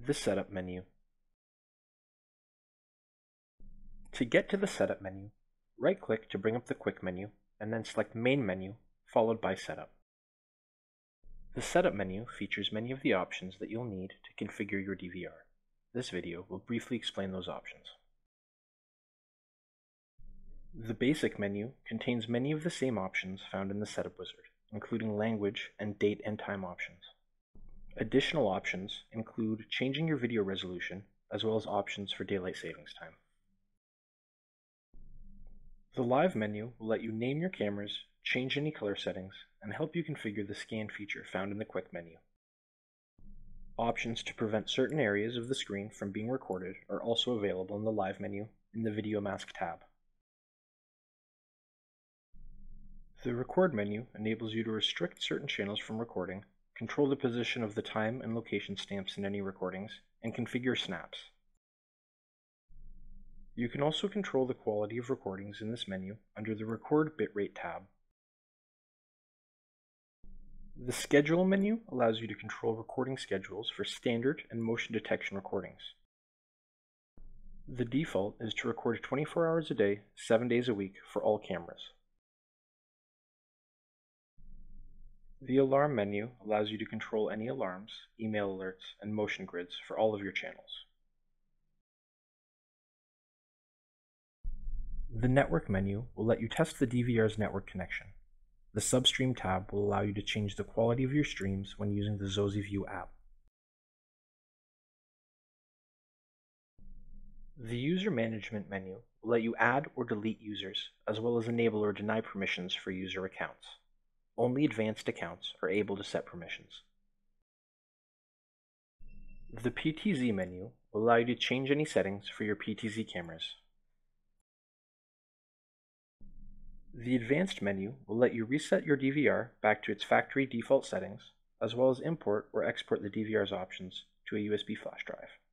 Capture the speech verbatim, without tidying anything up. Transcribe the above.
the Setup menu. To get to the Setup menu, right-click to bring up the Quick menu, and then select Main menu, followed by Setup. The Setup menu features many of the options that you'll need to configure your D V R. This video will briefly explain those options. The Basic menu contains many of the same options found in the Setup wizard, including language and date and time options. Additional options include changing your video resolution, as well as options for daylight savings time. The Live menu will let you name your cameras, change any color settings, and help you configure the scan feature found in the Quick menu. Options to prevent certain areas of the screen from being recorded are also available in the Live menu in the Video Mask tab. The Record menu enables you to restrict certain channels from recording, control the position of the time and location stamps in any recordings, and configure snaps. You can also control the quality of recordings in this menu under the Record Bitrate tab. The Schedule menu allows you to control recording schedules for standard and motion detection recordings. The default is to record twenty-four hours a day, seven days a week for all cameras. The Alarm menu allows you to control any alarms, email alerts, and motion grids for all of your channels. The Network menu will let you test the D V R's network connection. The Substream tab will allow you to change the quality of your streams when using the ZOSI View app. The User Management menu will let you add or delete users, as well as enable or deny permissions for user accounts. Only advanced accounts are able to set permissions. The P T Z menu will allow you to change any settings for your P T Z cameras. The Advanced menu will let you reset your D V R back to its factory default settings, as well as import or export the D V R's options to a U S B flash drive.